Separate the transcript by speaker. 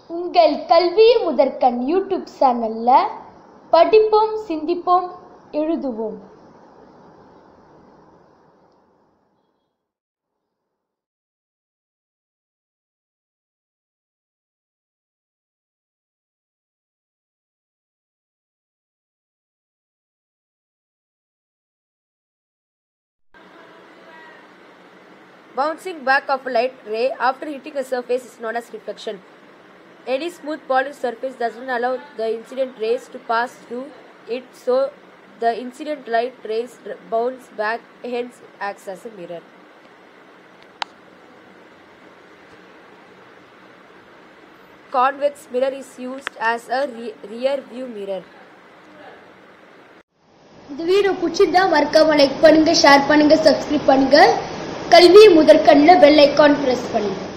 Speaker 1: உங்கள் கல்வி முதற்கண் யூடியூப் சேனல்ல படிப்போம், சிந்திப்போம், எழுதுவோம்.
Speaker 2: Bouncing back of a light ray after hitting a surface is known as reflection. Any smooth polished surface doesn't allow the incident rays to pass through it, so the incident light rays bounce back, hence it acts as a mirror. Convex mirror is used as a rear view mirror.
Speaker 1: இந்த video பிடிச்சிருந்தா மறக்காம like பண்ணுங்க, share பண்ணுங்க, subscribe பண்ணுங்க. கல்வி முதற்கண்ணில் bell icon press பண்ணுங்க.